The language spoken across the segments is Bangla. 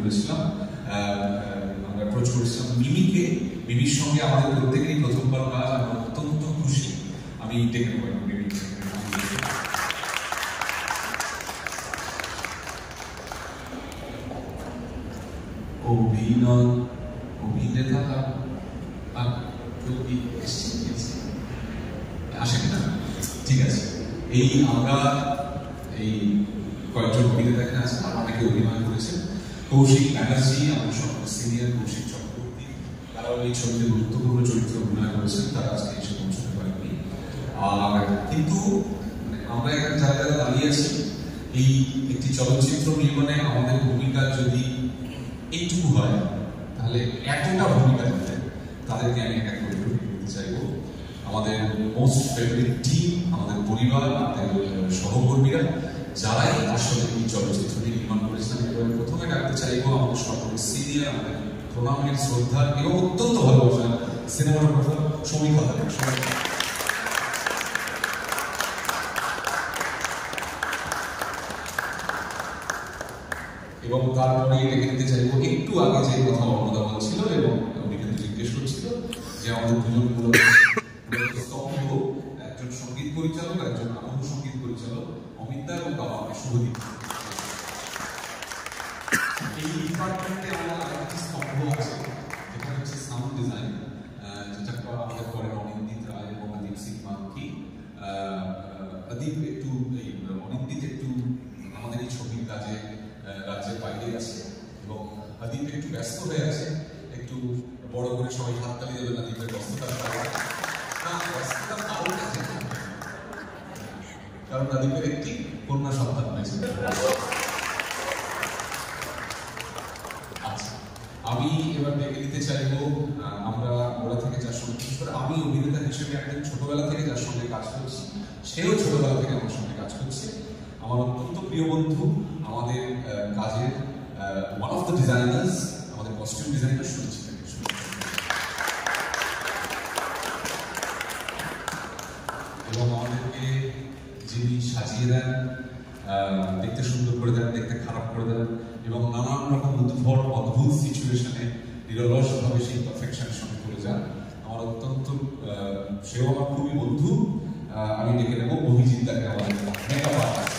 করেছিলাম, আমরা অ্যাপ্রোচ করেছিলাম মিমিকে। মিমির সঙ্গে আমাদের প্রত্যেকেরই প্রথমবার কাজ, আমি অত্যন্ত খুশি। আমি ডেকে নেব মিমি। অভিনেতা আসেন না, ঠিক আছে। এই আমরা এই কয়েকজন অভিনেতা এখানে আছেন, আর অনেকে অভিনয় করেছেন। কৌশিক ব্যানার্জি, আমাদের সঙ্গে সিনিয়র কৌশিক চক্রবর্তী, তারাও এই ছবিতে গুরুত্বপূর্ণ চরিত্রে অভিনয় করেছেন, তারা আজকে এসে পৌঁছতে পারেননি। আর কিন্তু আমরা এখানে যারা যারা দাঁড়িয়ে আছি, এই একটি চলচ্চিত্র নির্মাণে আমাদের ভূমিকা যদি এইটুকু হয়, তাহলে এতটা ভূমিকা দিতে তাদেরকে আমি এক এক করে দিতে চাইবো। আমাদের মোস্ট ফেভারিট টিম, আমাদের পরিবার, আমাদের সহকর্মীরা, যারাই আসলে এই চলচ্চিত্রটি নির্মাণ করেছেন, একেবারে প্রথমে ডাকতে চাইবো আমাদের সকলের সিনিয়র, আমাদের প্রণামের শ্রদ্ধা এবং অত্যন্ত ভালোবাসা সিনেমাটোগ্রাফার সমীক হালদার। এবং তারপরে ডেকে নিতে চাইবো একটু আগে যে কথা অর্ণদা বলছিল এবং উনি কিন্তু জিজ্ঞেস করছিল যে আমাদের দুজন মূলত স্তম্ভ, একজন সঙ্গীত পরিচালক, একজন আবহ সঙ্গীত পরিচালক অমিতা এবং বাবাকে শুভদীপ। এই ডিপার্টমেন্টে আমাদের আরেকটি স্তম্ভ আছে, যেটা হচ্ছে সাউন্ড ডিজাইন, যেটা আমাদের করেন অনিন্দিত রায় এবং অদীপ সিং মানকি। অদীপ একটু অনিন্দিত একটু আমাদের এই ছবির কাজে রাজ্যের বাইরে আছে এবং অদীপ একটু ব্যস্ত হয়ে আছে। একটু বড় করে সবাই হাততালি দেবেন অদীপের ব্যস্ততার কারণে। কারণ অদীপের একটি কন্যা সন্তান হয়েছে। আচ্ছা, আমি এবার ডেকে নিতে চাইবো, আমরা ওরা থেকে যার সঙ্গে, বিশেষ করে আমি অভিনেতা হিসেবে একদম ছোটবেলা থেকে যার সঙ্গে কাজ করছি, সেও ছোটবেলা থেকে আমার সঙ্গে কাজ করছে। আমার অত্যন্ত প্রিয় বন্ধু, আমাদের কাজের ওয়ান অফ দ্য ডিজাইনার্স, আমাদের কস্টিউম ডিজাইনার শুনছি। এবং আমাদেরকে যিনি সাজিয়ে দেন, দেখতে সুন্দর করে দেন, দেখতে খারাপ করে দেন, এবং নানান রকম উদ্ভট অদ্ভুত সিচুয়েশনে নিরলসভাবে সেই পারফেকশনের সঙ্গে করে যান, আমার অত্যন্ত, সেও আমার খুবই বন্ধু। আমি ডেকে নেব অভিজিৎ দাকে, আমাদের মেকআপ আর্টিস্ট।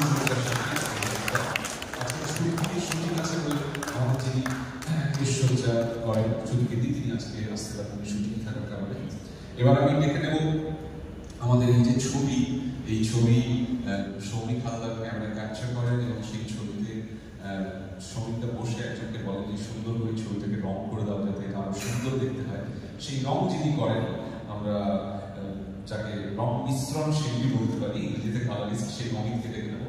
আমাদের যিনি ঈশ্বরচা করেন ছবিকে, তিনি আজকে আসতে পারেন শুটিং থাকার কারণে। এবার আমি ডেকে নেব আমাদের এই যে ছবি, এই ছবি সমীক হালদার ক্যামেরা ক্যাপচার করেন এবং সেই ছবিতে সমীকটা বসে একজনকে বলেন যে সুন্দর করে ছবিটাকে রং করে দাও যাতে এটা আরো সুন্দর দেখতে হয়। সেই রং যিনি করেন, আমরা যাকে রং মিশ্রণ শিল্পী বলতে পারি, ইংরেজিতে কালারিস্ট, সেই অমিতকে ডেকে নেব।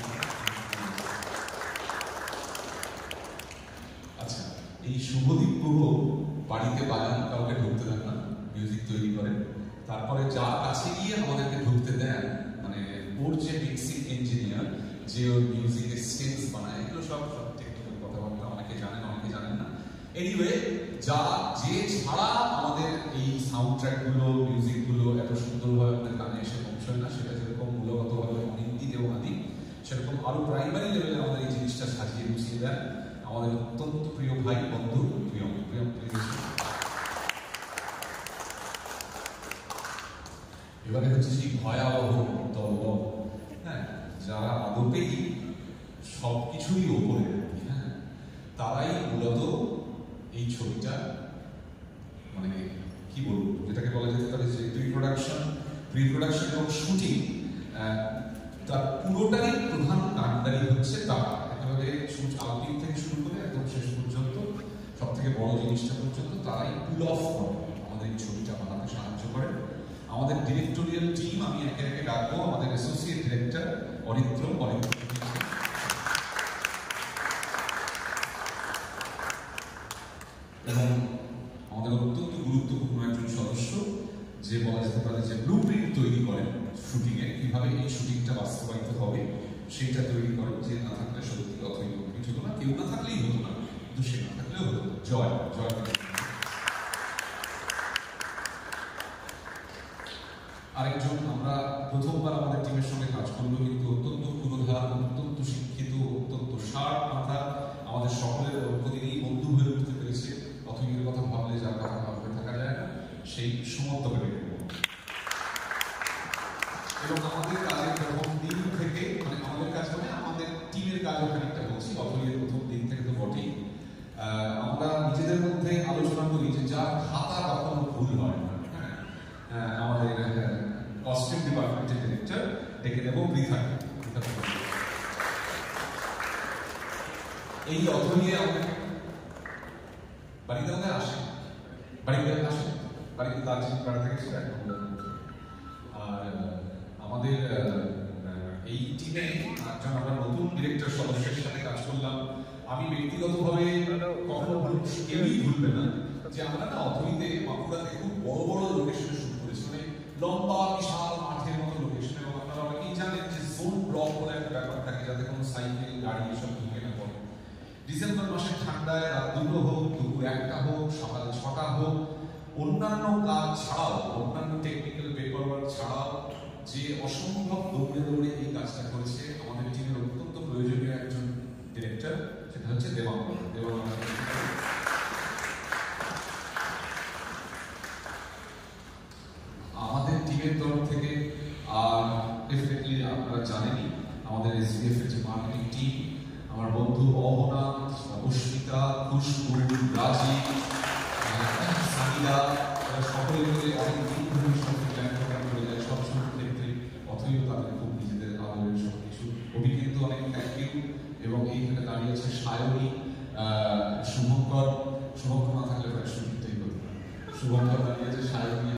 আচ্ছা, এই শুভদীপ গুহ বাড়িতে বাজান কাউকে ঢুকতে দেন না, মিউজিক তৈরি করেন। তারপরে যার কাছে গিয়ে আমাদেরকে ঢুকতে দেন, মানে ওর যে মিক্সিং ইঞ্জিনিয়ার, যে ওর মিউজিকের স্টেপস বানায়, এগুলো সব টেকনিক্যাল কথাবার্তা অনেকে জানেন, অনেকে জানেন না। এনিওয়ে, যে ছাড়া আমাদের এই সাউন্ড ট্র্যাকগুলো, মিউজিকগুলো এত সুন্দরভাবে আমাদের কানে এসে পৌঁছয় না, সেটা যেরকম মূলগতভাবে অনিন্দিত এবং আদিপ, সেরকম আরো প্রাইমারি লেভেলে আমাদের এই জিনিসটা সাজিয়ে গুছিয়ে দেন আমাদের অত্যন্ত প্রিয় ভাই বন্ধু প্রিয়ম। এবারে হচ্ছে সেই ভয়াবহ দলবল, হ্যাঁ, যারা আদপেই সবকিছুরই ওপরে, হ্যাঁ, তারাই মূলত এই ছবিটা, মানে কি বলবো, যেটাকে বলা যেতে পারে যে প্রি-প্রোডাকশন এবং শুটিং, তার পুরোটারই প্রধান কাণ্ডারি হচ্ছে তারা। একেবারে আউটিং থেকে শুরু করে একদম শেষ পর্যন্ত, সব থেকে বড় জিনিসটা পর্যন্ত তারাই পুল অফ করে আমাদের এই ছবিটা বানাতে সাহায্য করে। আমাদের ডিরেক্টোরিয়াল টিম আমি একে একে ডাকবো। আমাদের অ্যাসোসিয়েট ডিরেক্টর অরিত্র, এবং আমাদের অত্যন্ত গুরুত্বপূর্ণ একজন সদস্য, যে বলা যেতে পারে যে ব্লু প্রিন্ট তৈরি করেন শুটিংয়ে, কিভাবে এই শুটিংটা বাস্তবায়িত হবে সেইটা তৈরি করেন। যে না থাকলে সত্যি কথাই কিছু হতো না, কেউ না থাকলেই হতো না, কিন্তু সে না থাকলেও হতো। জয়। আরেকজন, আমরা প্রথমবার আমাদের টিমের সঙ্গে কাজ করলো, কিন্তু অত্যন্ত পুরোধার, অত্যন্ত শিক্ষিত, অত্যন্ত শার্প মাথা, আমাদের সকলের পৃথাকে এই অর্থ নিয়ে আমাদের বাড়িতে আমাদের আসে, বাড়িতে দার্জিলিং বেড়াতে গেছিল আর আমাদের এই টিমে একজন আমরা নতুন ডিরেক্টর সদস্যের সাথে কাজ করলাম। আমি ব্যক্তিগতভাবে কখনো কেউই ভুলবে না যে আমরা না অথইতে বাঁকুড়াতে খুব বড় বড় লোকেশনে শুট করেছি, মানে লম্বা বিশাল মাঠের মতো লোকেশন, এবং আপনারা অনেকেই জানেন যে জোন ব্লক বলে একটা ব্যাপার থাকে যাতে কোনো সাইকেল গাড়ি এসব ঢুকে না পড়ে। ডিসেম্বর মাসের ঠান্ডায় রাত 2টো হোক, দুপুর 1টা হোক, সকাল 6টা হোক, অন্যান্য কাজ ছাড়াও, অন্যান্য টেকনিক্যাল পেপার ওয়ার্ক ছাড়াও যে অসম্ভব দৌড়ে দৌড়ে এই কাজটা করেছে আমাদের টিমের অত্যন্ত প্রয়োজনীয় একজন ডিরেক্টর, সেটা হচ্ছে দেবাঙ্গন। আমাদের টিমের তরফ থেকে ডেফিনেটলি আপনারা জানেনই আমাদের এসবিএফ এর যে মার্কেটিং টিম, আমার বন্ধু অহনা, অস্মিতা, খুশবু, রাজি, সানিদা, তারা সকলে মিলে অনেক দিন ধরে সঙ্গে প্ল্যান প্রোগ্রাম করে যায় সবসময় ক্ষেত্রে, অথৈও তাদের খুব নিজেদের আদরের সব কিছু। অভি কিন্তু অনেক থ্যাংক ইউ। এবং এইখানে দাঁড়িয়ে আছে সায়নী, শুভঙ্কর না থাকলে প্রায় শুনতেই হতো, শুভঙ্কর